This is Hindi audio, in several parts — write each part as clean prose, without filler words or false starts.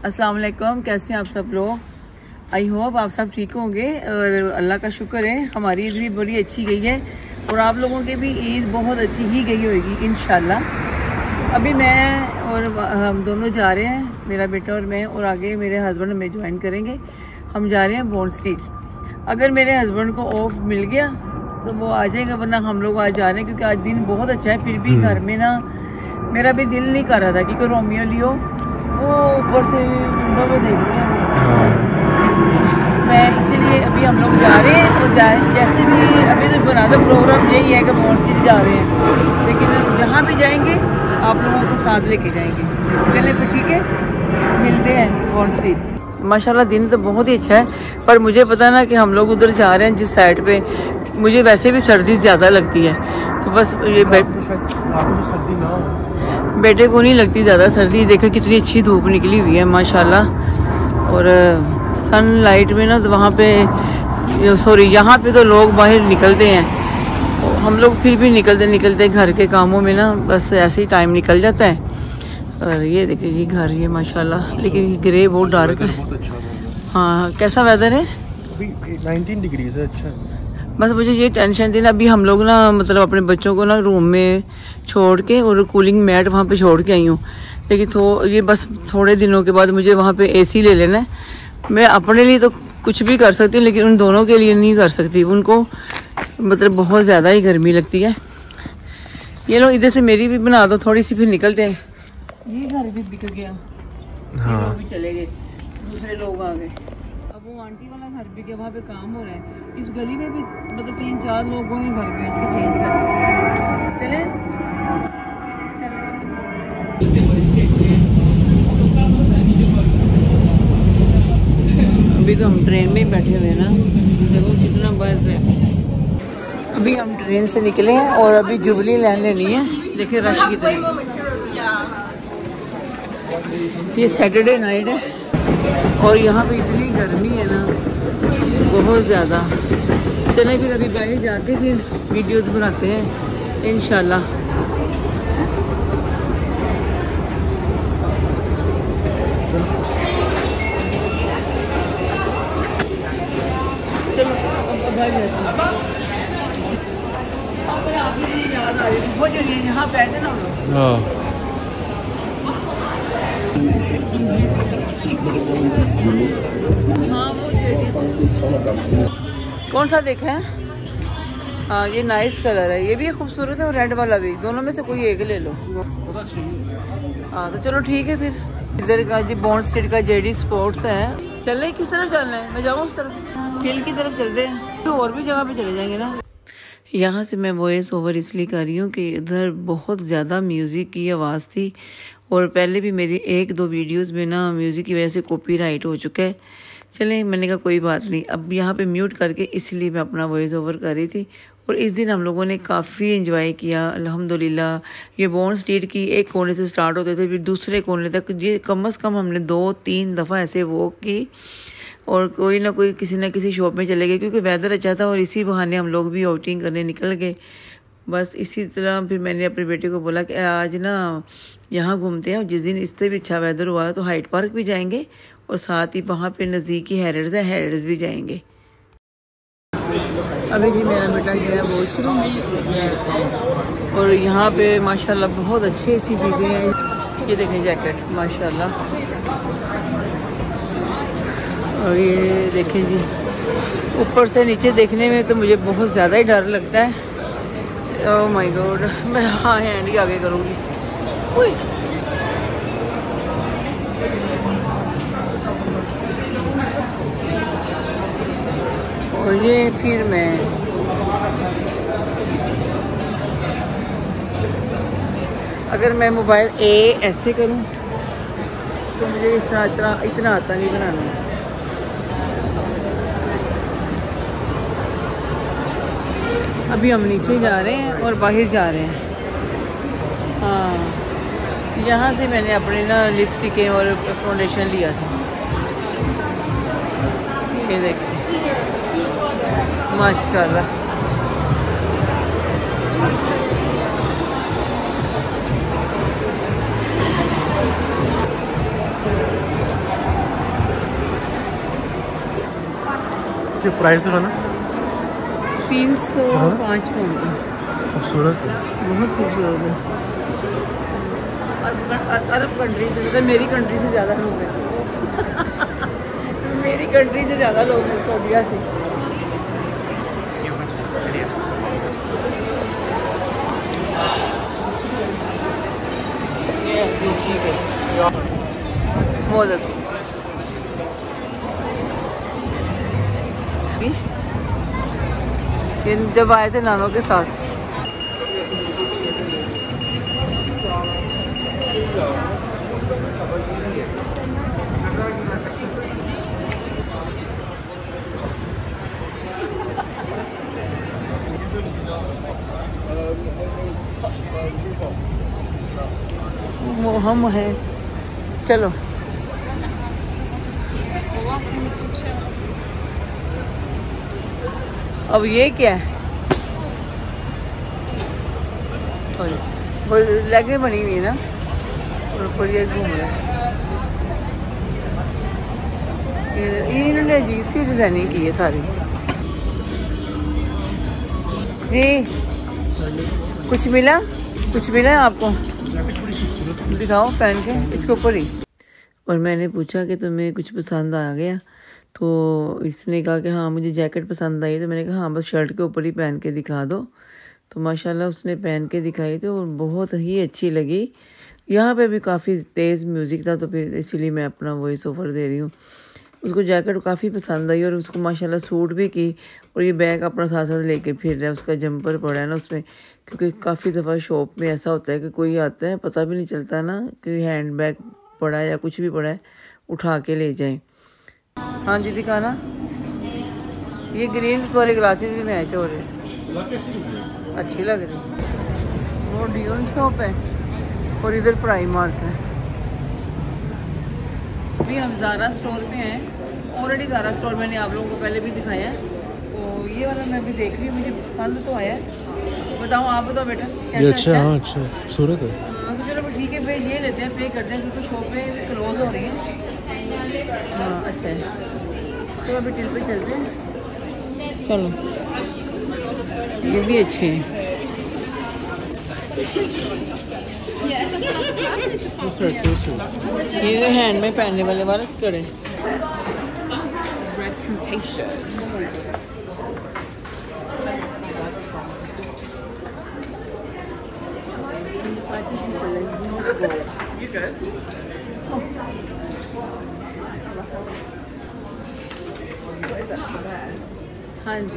अस्सलाम वालेकुम, कैसे हैं आप सब लोग। आई होप आप सब ठीक होंगे और अल्लाह का शुक्र है हमारी ईद भी बड़ी अच्छी गई है और आप लोगों की भी ईद बहुत अच्छी ही गई होगी इंशाल्लाह। अभी मैं और हम दोनों जा रहे हैं, मेरा बेटा और मैं, और आगे मेरे हस्बैंड हमें ज्वाइन करेंगे। हम जा रहे हैं बॉन्ड स्ट्रीट। अगर मेरे हस्बैंड को ऑफ मिल गया तो वो आ जाएगा, वरना हम लोग आज जा रहे हैं क्योंकि आज दिन बहुत अच्छा है। फिर भी घर में ना मेरा भी दिल नहीं कर रहा था कि कोई रोमियो लियो, वो ऊपर से वो देख रहे हैं मैं, इसीलिए अभी हम लोग जा रहे हैं। और जाए जैसे भी अभी तो बना दो प्रोग्राम यही है कि बॉन्ड स्ट्रीट जा रहे हैं, लेकिन जहाँ भी जाएंगे आप लोगों को साथ लेके जाएंगे। चले फिर ठीक है, मिलते हैं बॉन्ड स्ट्रीट। माशाल्लाह दिन तो बहुत ही अच्छा है, पर मुझे पता ना कि हम लोग उधर जा रहे हैं जिस साइड पे, मुझे वैसे भी सर्दी ज़्यादा लगती है, तो बस ये सर्दी ना हो, बेटे को नहीं लगती ज़्यादा सर्दी। देखो कितनी अच्छी धूप निकली हुई है माशाल्लाह, और सनलाइट में ना तो वहाँ पे सॉरी यहाँ पे तो लोग बाहर निकलते हैं, हम लोग फिर भी निकलते घर के कामों में ना, बस ऐसे ही टाइम निकल जाता है। और ये देखिए जी घर, ये माशाल्लाह, लेकिन ग्रे बहुत डार्क है। हाँ कैसा वेदर है? अभी 19 डिग्रीज है। अच्छा है। बस मुझे ये टेंशन थी ना, अभी हम लोग ना मतलब अपने बच्चों को ना रूम में छोड़ के और कूलिंग मैट वहाँ पे छोड़ के आई हूँ, लेकिन ये बस थोड़े दिनों के बाद मुझे वहाँ पे एसी ले लेना है। मैं अपने लिए तो कुछ भी कर सकती हूँ, लेकिन उन दोनों के लिए नहीं कर सकती, उनको मतलब बहुत ज़्यादा ही गर्मी लगती है। ये लोग इधर से मेरी भी बना दो थोड़ी सी, फिर निकलते हैं। ये घर भी बिक गया, हाँ। लोग भी चले गए, दूसरे लोग आ गए। अब वो आंटी वाला घर भी गया, वहाँ पे काम हो रहा है। इस गली में भी मतलब 3-4 लोगों ने घर पे उसको चेंज कर दिया। चले अभी तो हम ट्रेन में ही बैठे हुए हैं ना, देखो कितना बड़ा ट्रेन। अभी हम ट्रेन से निकले हैं और अभी जुबली लाइन लेनी है। देखिए रश कितना, ये सैटरडे नाइट है और यहाँ पे इतनी गर्मी है ना, बहुत ज़्यादा। चलें फिर अभी बाहर जाके फिर वीडियोस बनाते हैं इंशाल्लाह। चलो आपकी याद आ रही है वो जो यहाँ पे आए थे ना हम लोग। हाँ वो कौन सा देखा है? हाँ ये नाइस कलर है, ये भी खूबसूरत है और रेड वाला भी, दोनों में से कोई एक ले लो। हाँ तो चलो ठीक है फिर। इधर का जी बॉन्ड स्ट्रीट का जेडी स्पोर्ट्स है। चल किस तरफ चलना है? मैं जाऊँ उस तरफ, हिल की तरफ चलते हैं, तो और भी जगह पे चले जाएंगे ना। यहाँ से मैं वॉइस ओवर इसलिए कर रही हूँ कि इधर बहुत ज़्यादा म्यूज़िक की आवाज़ थी, और पहले भी मेरी 1-2 वीडियोस में ना म्यूज़िक की वजह से कॉपीराइट हो चुका है। चलें मैंने कहा कोई बात नहीं, अब यहाँ पे म्यूट करके इसलिए मैं अपना वॉइस ओवर कर रही थी। और इस दिन हम लोगों ने काफ़ी एंजॉय किया अल्हम्दुलिल्लाह। ये बॉन्ड स्ट्रीट की एक कोने से स्टार्ट होते थे, फिर दूसरे कोने तक, ये कम से कम हमने 2-3 दफ़ा ऐसे वॉक की, और कोई ना कोई किसी ना किसी शॉप में चले गए क्योंकि वेदर अच्छा था, और इसी बहाने हम लोग भी आउटिंग करने निकल गए। बस इसी तरह फिर मैंने अपने बेटे को बोला कि आज ना यहाँ घूमते हैं, और जिस दिन इससे भी अच्छा वेदर हुआ तो हाइट पार्क भी जाएंगे, और साथ ही वहाँ पे नज़दीकी हैरिड्स है, हैरिड्स भी जाएंगे। अभी जी मेरा बेटा गया वॉशरूम, और यहाँ पे माशाल्लाह बहुत अच्छी चीज़ें हैं। ये देखें जैकेट माशाल्लाह, और ये देखें जी ऊपर से नीचे देखने में तो मुझे बहुत ज़्यादा ही डर लगता है। ओह माय गॉड, मैं हाँ हैंड ही आगे करूँगी। और ये फिर मैं अगर मैं मोबाइल ऐसे करूँ तो मुझे इस तरह इतना आता नहीं बनाना। अभी हम नीचे जा रहे हैं और बाहर जा रहे हैं। हाँ यहाँ से मैंने अपने ना लिपस्टिकें और फाउंडेशन लिया था। ये देखिए माशाल्लाह। ये प्राइस दिखाना। 305 पाउंड का। खूबसूरत है, बहुत खूबसूरत है। अरब कंट्री से मतलब मेरी कंट्री से ज़्यादा लोग हैं मेरी कंट्री से ज़्यादा लोग हैं सऊदीया से। ठीक है बहुत अच्छा। ये जब आए थे नानों के साथ वो हम हैं। चलो अब ये क्या है? वो लेगें बनी हुई है ना और ऊपर ये घूम रहा है। ये इन्होंने अजीब सी डिजाइनिंग की है सारी। जी कुछ मिला? कुछ मिला आपको? दिखाओ पहन के इसके ऊपर ही। और मैंने पूछा कि तुम्हें कुछ पसंद आ गया, तो इसने कहा कि हाँ मुझे जैकेट पसंद आई। तो मैंने कहा हाँ बस शर्ट के ऊपर ही पहन के दिखा दो। तो माशाल्लाह उसने पहन के दिखाई तो बहुत ही अच्छी लगी। यहाँ पे भी काफ़ी तेज़ म्यूज़िक था तो फिर इसीलिए मैं अपना वॉइस ओवर दे रही हूँ। उसको जैकेट काफ़ी पसंद आई और उसको माशाल्लाह सूट भी की। और ये बैग अपना साथ साथ लेके फिर रहा है। उसका जंपर पड़ा है ना उसमें, क्योंकि काफ़ी दफ़ा शॉप में ऐसा होता है कि कोई आता है पता भी नहीं चलता ना कि हैंड बैग पड़ा है या कुछ भी पड़ा है, उठा के ले जाएं। हाँ जी दिखाना। ये ग्रीन वाले ग्लासेस भी मैच हो रहे हैं, अच्छी लग रही। वो डियोन शॉप है और इधर प्राइमार्क है। अभी हम ज़ारा स्टोर में हैं। ऑलरेडी ज़ारा स्टोर मैंने आप लोगों को पहले भी दिखाया है। तो ये वाला मैं भी देख रही हूँ, मुझे पसंद तो आया है। बताओ आप बताओ बेटा ये अच्छा है? हाँ अच्छा खूबसूरत है। हाँ तो चलो ठीक है, फिर ये लेते हैं, पे करते हैं क्योंकि शॉपें क्लोज हो रही हैं। हाँ अच्छा है, तो अभी टिल पे चलते हैं। चलो ये भी अच्छे हैं। ये हैंड में पहनने वाले वाला स्कर्ट है। हाँ जी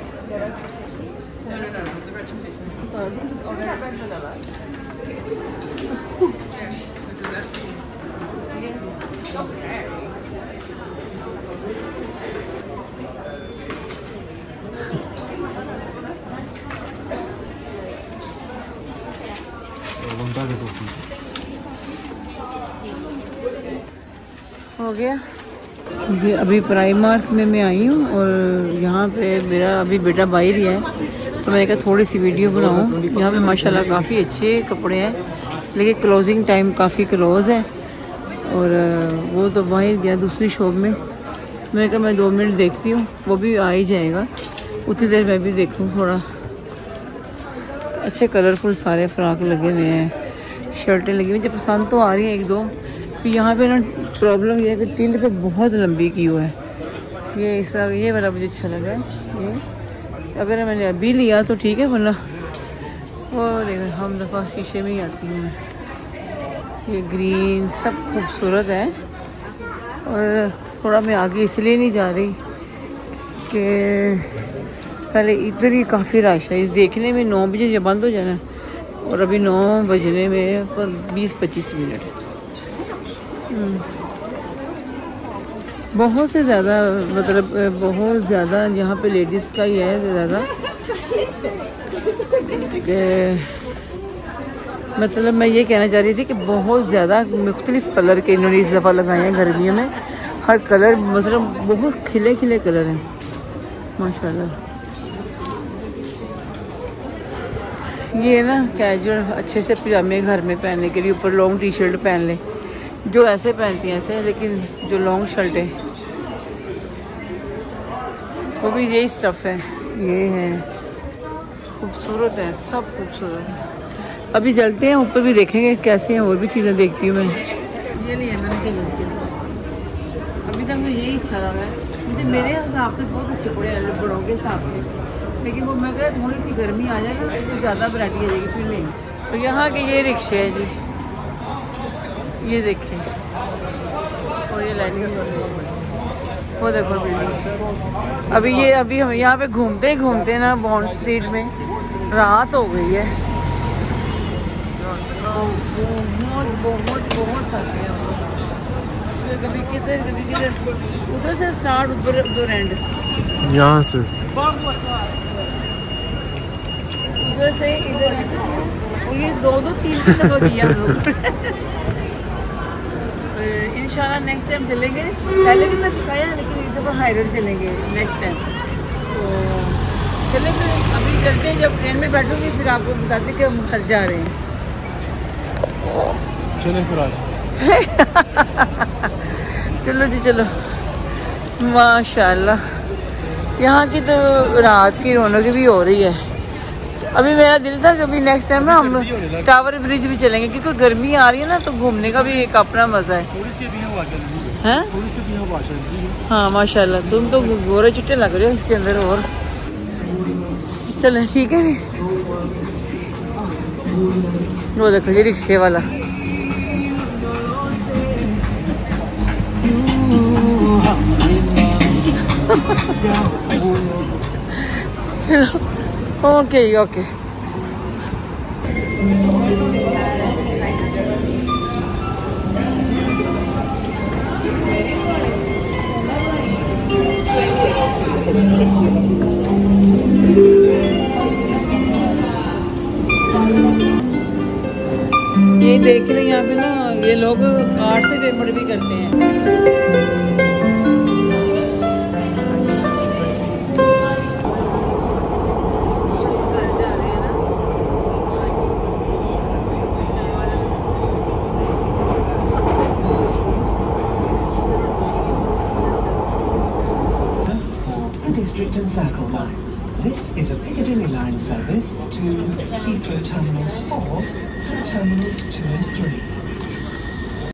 हो गया जी। अभी प्राइमार्क में मैं आई हूँ और यहाँ पे मेरा अभी बेटा बाहर ही है, तो मैंने कहा थोड़ी सी वीडियो बनाऊँ। यहाँ पे माशाल्लाह काफ़ी अच्छे कपड़े हैं, लेकिन क्लोजिंग टाइम काफ़ी क्लोज़ है। और वो तो बाहर गया दूसरी शॉप में। मैंने कहा मैं 2 मिनट देखती हूँ, वो भी आ ही जाएगा, उतनी देर मैं भी देखूँ थोड़ा। अच्छे कलरफुल सारे फ्रॉक लगे हुए हैं, शर्टें लगी हुई, मुझे पसंद तो आ रही हैं 1-2। फिर यहाँ पे ना प्रॉब्लम ये है कि टिल पे बहुत लंबी क्यू है। ये इस तरह ये वाला मुझे अच्छा लगा है। ये अगर मैंने अभी लिया तो ठीक है, वरना और हम दफ़ा शीशे में ही आती हूँ। ये ग्रीन सब खूबसूरत है। और थोड़ा मैं आगे इसलिए नहीं जा रही कि पहले इधर ही काफ़ी रश है। इस देखने में 9 बजे जब बंद हो जाना और अभी 9 बजने में 20-25 मिनट। बहुत से ज़्यादा मतलब बहुत ज़्यादा यहाँ पे लेडीज़ का ही है ज़्यादा। मतलब मैं ये कहना चाह रही थी कि बहुत ज़्यादा मुख्तलिफ़ कलर के इन्होंने इस दफ़ा लगाए हैं गर्मियों में। हर कलर मतलब बहुत खिले खिले कलर हैं माशाल्लाह। ये ना कैजुअल अच्छे से पजामे घर में पहनने के लिए, ऊपर लॉन्ग टी शर्ट पहन ले, जो ऐसे पहनती हैं ऐसे, लेकिन जो लॉन्ग शर्ट है वो भी यही स्टफ है, ये है, खूबसूरत है, सब खूबसूरत है। अभी चलते हैं ऊपर भी देखेंगे कैसे हैं, और भी चीज़ें देखती हूँ मैं। ये लिए मैंने कहीं अभी तक मुझे यही अच्छा लगा है, मुझे मेरे हिसाब से बहुत अच्छे पड़े हैं बड़ों के हिसाब से, लेकिन वो मैं कह थोड़ी सी गर्मी आ जाएगा तो ज़्यादा वैरायटी आ जाएगी फिर नहीं। तो यहाँ के ये रिक्शे हैं जी, ये देखें, और ये लाइटिंग वो देखो बिल्डिंग। अभी हम यहाँ पे घूमते ना बॉन्ड स्ट्रीट में रात हो गई है, बहुत थके हैं। कभी किधर उधर से स्टार्ट, उधर एंड, यहाँ से उधर से इधर एंड, और ये 2-3 दफा किया हम लोग। इंशाल्लाह नेक्स्ट टाइम चलेंगे, पहले भी मैं दिखाया लेकिन इस दफ़ा हाई रोड चलेंगे नेक्स्ट टाइम। तो चले फिर अभी चलते हैं, जब ट्रेन में बैठूंगी फिर आपको बताते कि हम घर जा रहे हैं। चले फिर आज चलो जी चलो। माशाल्लाह यहाँ की तो रात की रौनक भी हो रही है। अभी मेरा दिल था कि अभी नेक्स्ट टाइम ना हम टावर ब्रिज भी चलेंगे, क्योंकि गर्मी आ रही है ना, तो घूमने का भी एक अपना मज़ा है। हैं? हाँ माशाल्लाह, तुम तो गोरे चिट्टे लग रहे हो इसके अंदर। और चलें ठीक है। वो देखो ये रिक्शे वाला, चलो ओके ओके। ये देख रहे हैं यहाँ पे ना, ये लोग कार्ड से पेमेंट भी करते हैं। District and Circle lines. This is a Piccadilly line service to Heathrow Terminals 4 from Terminals 2 and 3.